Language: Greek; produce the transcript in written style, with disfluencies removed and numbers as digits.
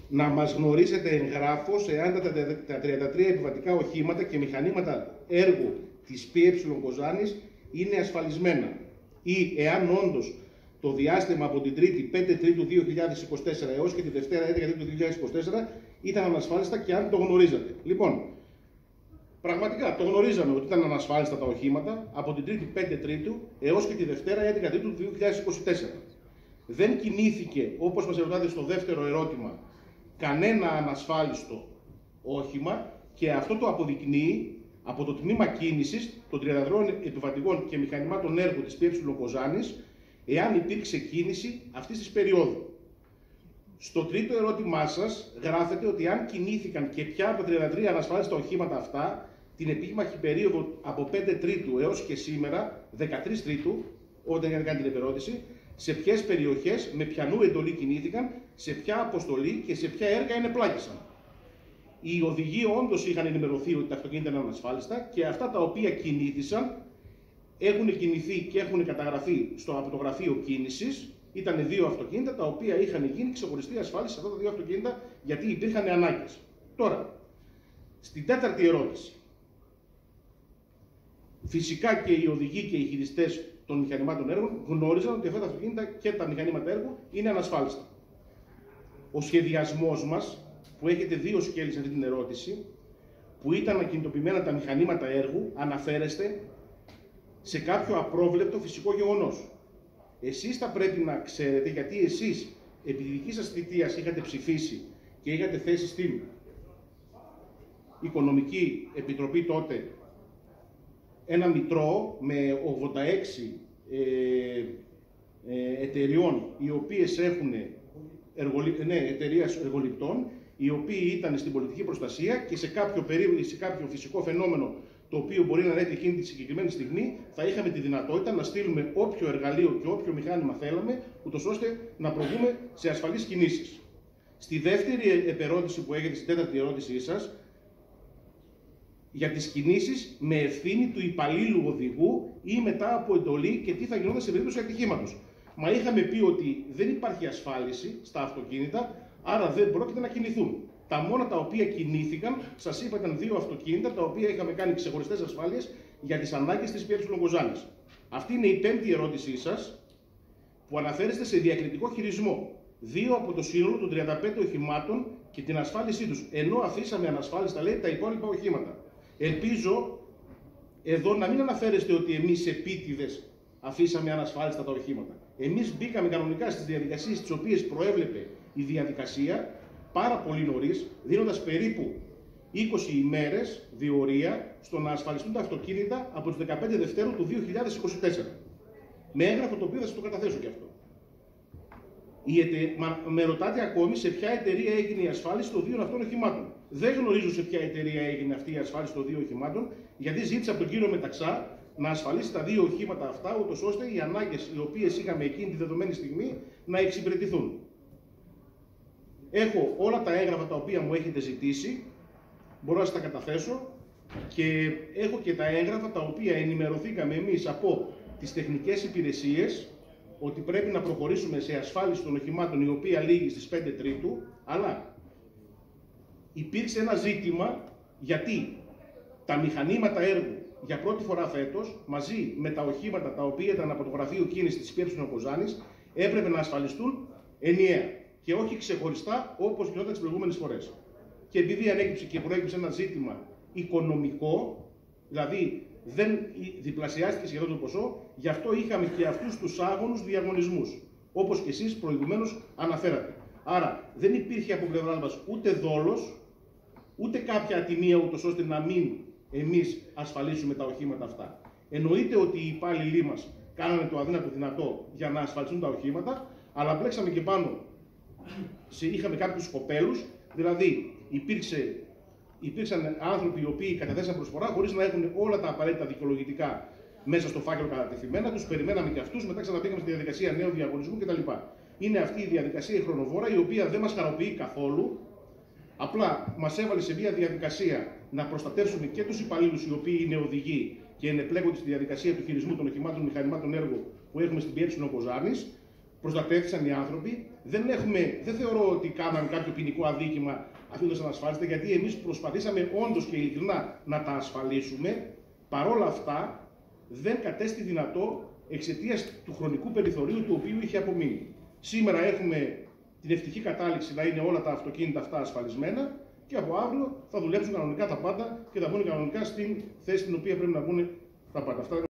να μας γνωρίσετε εγγράφως εάν τα 33 επιβατικά οχήματα και μηχανήματα έργου της ΠΕ Κοζάνης είναι ασφαλισμένα ή εάν όντως το διάστημα από την 3η 5 Τρίτου 2024 έως και τη Δευτέρα 11 Τρίτου 2024 ήταν ανασφάλιστα και αν το γνωρίζατε. Λοιπόν, πραγματικά το γνωρίζαμε ότι ήταν ανασφάλιστα τα οχήματα από την 3η 5 Τρίτου έως και τη Δευτέρα 11 Τρίτου 2024. Δεν κινήθηκε, όπως μας ρωτάτε στο δεύτερο ερώτημα, κανένα ανασφάλιστο όχημα και αυτό το αποδεικνύει από το τμήμα κίνησης των 33 επιβατικών και μηχανημάτων έργου της ΠΕ Κοζάνης, εάν υπήρξε κίνηση αυτής της περίοδου. Στο τρίτο ερώτημά σας γράφετε ότι αν κινήθηκαν και ποια από τα 33 ανασφάλιστα οχήματα αυτά την επίμαχη περίοδο από 5 Τρίτου έως και σήμερα, 13 Τρίτου, όταν είχαν κάνει την επερώτηση, σε ποιες περιοχές, με ποιανού εντολή κινήθηκαν, σε ποια αποστολή και σε ποια έργα ενεπλάκησαν. Οι οδηγοί όντως είχαν ενημερωθεί ότι τα αυτοκίνητα είναι ανασφάλιστα και αυτά τα οποία κινήθησαν έχουν κινηθεί και έχουν καταγραφεί από το γραφείο κίνησης. Ήταν 2 αυτοκίνητα τα οποία είχαν γίνει ξεχωριστή ασφάλιση σε αυτά τα 2 αυτοκίνητα γιατί υπήρχαν ανάγκες. Τώρα, στην τέταρτη ερώτηση. Φυσικά και οι οδηγοί και οι χειριστές των μηχανημάτων έργων γνώριζαν ότι αυτά τα αυτοκίνητα και τα μηχανήματα έργου είναι ανασφάλιστα. Ο σχεδιασμός μας, που έχετε 2 σκέλη σε αυτή την ερώτηση, που ήταν ακινητοποιημένα τα μηχανήματα έργου, αναφέρεστε σε κάποιο απρόβλεπτο φυσικό γεγονός. Εσείς θα πρέπει να ξέρετε, γιατί εσείς επί τη δική σας θητείας είχατε ψηφίσει και είχατε θέσει στην Οικονομική Επιτροπή τότε ένα μητρό με 86 εταιριών οι οποίες έχουν εταιρείες εργοληπτών, οι οποίοι ήταν στην πολιτική προστασία και σε κάποιο φυσικό φαινόμενο το οποίο μπορεί να έρθει εκείνη τη συγκεκριμένη στιγμή, θα είχαμε τη δυνατότητα να στείλουμε όποιο εργαλείο και όποιο μηχάνημα θέλαμε, ούτως ώστε να προβούμε σε ασφαλείς κινήσεις. Στη δεύτερη επερώτηση που έχετε, στην τέταρτη ερώτησή σας, για τις κινήσεις με ευθύνη του υπαλλήλου οδηγού ή μετά από εντολή και τι θα γινόταν σε περίπτωση ατυχήματος. Μα είχαμε πει ότι δεν υπάρχει ασφάλιση στα αυτοκίνητα, άρα δεν πρόκειται να κινηθούν. Τα μόνα τα οποία κινήθηκαν, σας είπα, ήταν 2 αυτοκίνητα τα οποία είχαμε κάνει ξεχωριστές ασφάλειες για τις ανάγκες της ΠΕ Κοζάνης. Αυτή είναι η πέμπτη ερώτησή σας που αναφέρεστε σε διακριτικό χειρισμό. 2 από το σύνολο των 35 οχημάτων και την ασφάλισή τους. Ενώ αφήσαμε ανασφάλιστα, λέει, τα υπόλοιπα οχήματα. Ελπίζω εδώ να μην αναφέρεστε ότι εμείς επίτηδες αφήσαμε ανασφάλιστα τα οχήματα. Εμείς μπήκαμε κανονικά στις διαδικασίες τις οποίες προέβλεπε η διαδικασία πάρα πολύ νωρίς, δίνοντας περίπου 20 ημέρες διορία στο να ασφαλιστούν τα αυτοκίνητα από τις 15 Δευτέρου του 2024. Με έγγραφο το οποίο θα σας το καταθέσω και αυτό. Με ρωτάτε ακόμη σε ποια εταιρεία έγινε η ασφάλιση των 2 αυτών οχημάτων. Δεν γνωρίζω σε ποια εταιρεία έγινε αυτή η ασφάλιση των 2 οχημάτων, γιατί ζήτησα από τον κύριο Μεταξά να ασφαλίσει τα 2 οχήματα αυτά, ούτως ώστε οι ανάγκες οι οποίες είχαμε εκείνη τη δεδομένη στιγμή να εξυπηρετηθούν. Έχω όλα τα έγγραφα τα οποία μου έχετε ζητήσει, μπορώ να σας τα καταθέσω και έχω και τα έγγραφα τα οποία ενημερωθήκαμε εμείς από τις τεχνικές υπηρεσίες ότι πρέπει να προχωρήσουμε σε ασφάλιση των οχημάτων η οποία λήγει στις 5 Τρίτου, αλλά υπήρξε ένα ζήτημα γιατί τα μηχανήματα έργου για πρώτη φορά φέτος, μαζί με τα οχήματα τα οποία ήταν από το γραφείο κίνησης της ΠΕ Κοζάνης, έπρεπε να ασφαλιστούν ενιαία και όχι ξεχωριστά όπως γινόταν τις προηγούμενες φορές. Και επειδή ανέκυψε και προέκυψε ένα ζήτημα οικονομικό, δηλαδή δεν διπλασιάστηκε σχεδόν το ποσό, γι' αυτό είχαμε και αυτούς τους άγωνους διαγωνισμούς, όπως και εσείς προηγουμένως αναφέρατε. Άρα δεν υπήρχε από πλευρά μας ούτε δόλος, ούτε κάποια ατιμία ούτως ώστε να μην εμείς ασφαλίσουμε τα οχήματα αυτά. Εννοείται ότι οι υπάλληλοι μας κάνανε το αδύνατο δυνατό για να ασφαλιστούν τα οχήματα, αλλά μπλέξαμε και πάνω. Είχαμε κάποιους σκοπέλους, δηλαδή υπήρξαν άνθρωποι οι οποίοι καταθέσαν προσφορά χωρίς να έχουν όλα τα απαραίτητα δικαιολογητικά μέσα στο φάκελο κατατεθειμένα, τους περιμέναμε και αυτούς, μετά ξαναπήγαμε στη διαδικασία νέου διαγωνισμού κτλ. Είναι αυτή η διαδικασία η χρονοβόρα, η οποία δεν μας χαροποιεί καθόλου. Απλά μας έβαλε σε μια διαδικασία να προστατεύσουμε και τους υπαλλήλους οι οποίοι είναι οδηγοί και ενεπλέκονται στη διαδικασία του χειρισμού των οχημάτων μηχανημάτων έργου που έχουμε στην ΠΕ Κοζάνης. προστατεύτησαν οι άνθρωποι. Δεν θεωρώ ότι κάναν κάποιο ποινικό αδίκημα αφήνοντας ανασφάλιστα, γιατί εμείς προσπαθήσαμε όντως και ειλικρινά να τα ασφαλίσουμε. Παρόλα αυτά, δεν κατέστη δυνατό εξαιτίας του χρονικού περιθωρίου του οποίου είχε απομείνει. Σήμερα έχουμε την ευτυχή κατάληξη να είναι όλα τα αυτοκίνητα αυτά ασφαλισμένα και από αύριο θα δουλέψουν κανονικά τα πάντα και θα μπουν κανονικά στην θέση στην οποία πρέπει να μπουν τα πάντα. Αυτά